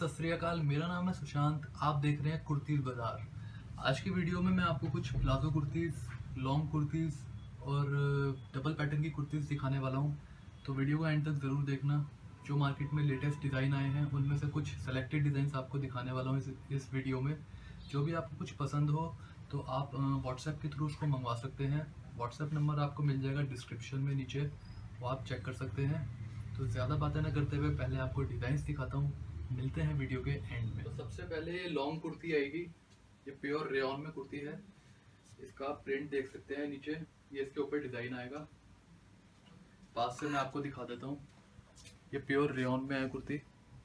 सत श्री अकाल। मेरा नाम है सुशांत। आप देख रहे हैं कुर्तीज़ बाज़ार। आज की वीडियो में मैं आपको कुछ प्लाजो कुर्तीज़, लॉन्ग कुर्तीज़ और डबल पैटर्न की कुर्तीज़ दिखाने वाला हूं। तो वीडियो को एंड तक ज़रूर देखना। जो मार्केट में लेटेस्ट डिज़ाइन आए हैं उनमें से कुछ सेलेक्टेड डिज़ाइंस आपको दिखाने वाला हूँ इस वीडियो में। जो भी आपको कुछ पसंद हो तो आप व्हाट्सएप के थ्रू उसको मंगवा सकते हैं। व्हाट्सएप नंबर आपको मिल जाएगा डिस्क्रिप्शन में नीचे, वो आप चेक कर सकते हैं। तो ज़्यादा बातें ना करते हुए पहले आपको डिज़ाइंस दिखाता हूँ, मिलते हैं वीडियो के एंड में। तो सबसे पहले ये लॉन्ग कुर्ती आएगी। ये प्योर रेयॉन में कुर्ती है। इसका प्रिंट देख सकते हैं नीचे, ये इसके ऊपर डिज़ाइन आएगा। पास से मैं आपको दिखा देता हूँ। ये प्योर रेयॉन में है कुर्ती।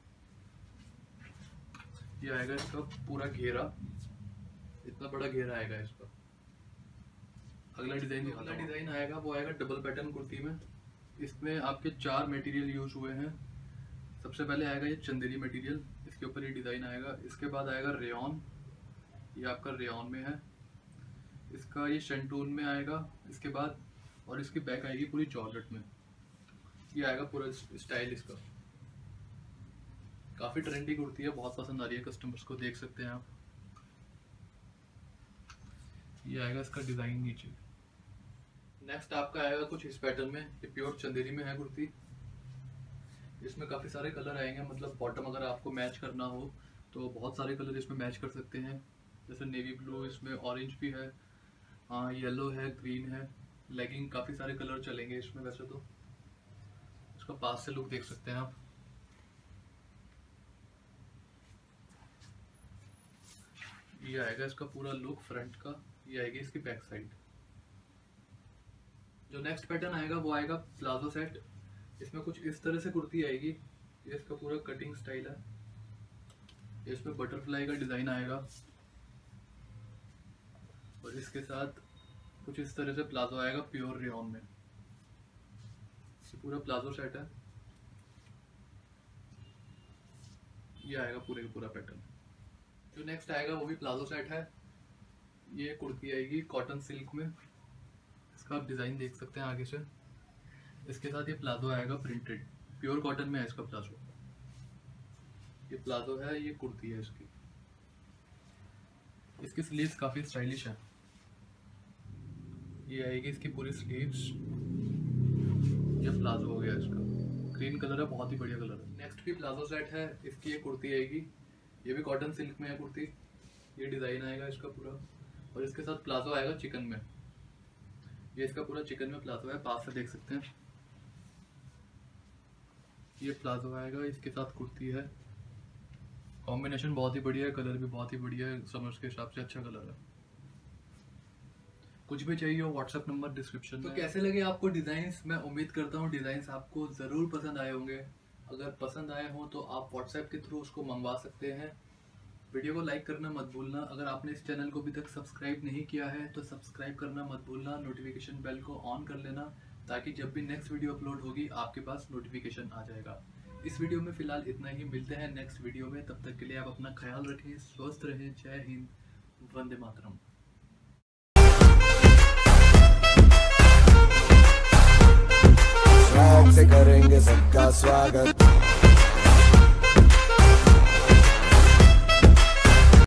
ये आएगा इसका पूरा घेरा, इतना बड़ा घेरा आएगा इसका। अगला डिज़ाइन आएगा वो आएगा डबल पैटर्न कुर्ती में। इसमें आपके 4 मटेरियल यूज हुए हैं। सबसे पहले आएगा ये चंदेरी मटेरियल, इसके ऊपर ये डिज़ाइन आएगा। इसके बाद आएगा रेयॉन, ये आपका रेयॉन में है। इसका ये शंटून में आएगा इसके बाद, और इसकी बैक आएगी पूरी जॉर्जेट में। ये आएगा पूरा स्टाइल इसका। काफ़ी ट्रेंडी कुर्ती है, बहुत पसंद आ रही है कस्टमर्स को, देख सकते हैं आप। ये आएगा इसका डिज़ाइन नीचे। नेक्स्ट आपका आएगा कुछ इस पैटर्न में। ये प्योर चंदेरी में है कुर्ती। इसमें काफ़ी सारे कलर आएंगे, मतलब बॉटम अगर आपको मैच करना हो तो बहुत सारे कलर इसमें मैच कर सकते हैं। जैसे नेवी ब्लू, इसमें ऑरेंज भी है, हाँ येलो है, ग्रीन है, लेगिंग, काफ़ी सारे कलर चलेंगे इसमें। वैसे तो इसका पास से लुक देख सकते हैं आप। ये आएगा इसका पूरा लुक फ्रंट का। ये आएगी इसकी बैक साइड। जो नेक्स्ट पैटर्न आएगा वो आएगा प्लाजो सेट। इसमें कुछ इस तरह से कुर्ती आएगी। ये इसका पूरा कटिंग स्टाइल है। इसमें बटरफ्लाई का डिज़ाइन आएगा और इसके साथ कुछ इस तरह से प्लाजो आएगा प्योर रेयॉन में। ये पूरा प्लाजो सेट है। ये आएगा पूरे का पूरा पैटर्न। जो नेक्स्ट आएगा वो भी प्लाजो सेट है। ये कुर्ती आएगी कॉटन सिल्क में। इसका आप डिज़ाइन देख सकते हैं आगे से। इसके साथ ये प्लाजो आएगा प्रिंटेड, प्योर कॉटन में है इसका प्लाजो। ये प्लाजो है, ये कुर्ती है इसकी। इसकी स्लीव्स काफ़ी स्टाइलिश है। ये आएगी इसकी पूरी स्लीव्स। ये प्लाजो हो गया इसका। ग्रीन कलर है, बहुत ही बढ़िया कलर है। नेक्स्ट भी प्लाजो सेट है। इसकी ये कुर्ती आएगी। ये भी कॉटन सिल्क में है कुर्ती। ये डिज़ाइन आएगा इसका पूरा, और इसके साथ प्लाजो आएगा चिकन में। ये इसका पूरा चिकन में प्लाजो है, पास से देख सकते हैं। ये प्लाजो आएगा, इसके साथ कुर्ती है। कॉम्बिनेशन बहुत ही बढ़िया है, कलर भी बहुत ही बढ़िया है, समर्स के हिसाब से अच्छा कलर है। कुछ भी चाहिए हो व्हाट्सएप नंबर डिस्क्रिप्शन में। तो कैसे लगे आपको डिज़ाइंस? मैं उम्मीद करता हूँ डिज़ाइंस आपको ज़रूर पसंद आए होंगे। अगर पसंद आए हों तो आप व्हाट्सएप के थ्रू उसको मंगवा सकते हैं। वीडियो को लाइक करना मत भूलना। अगर आपने इस चैनल को अभी तक सब्सक्राइब नहीं किया है तो सब्सक्राइब करना मत भूलना। नोटिफिकेशन बेल को ऑन कर लेना ताकि जब भी नेक्स्ट वीडियो अपलोड होगी आपके पास नोटिफिकेशन आ जाएगा। इस वीडियो में फ़िलहाल इतना ही। मिलते हैं नेक्स्ट वीडियो में। तब तक के लिए आप अपना ख्याल रखें, स्वस्थ रहें। जय हिंद, वंदे मातरम। से करेंगे सबका स्वागत,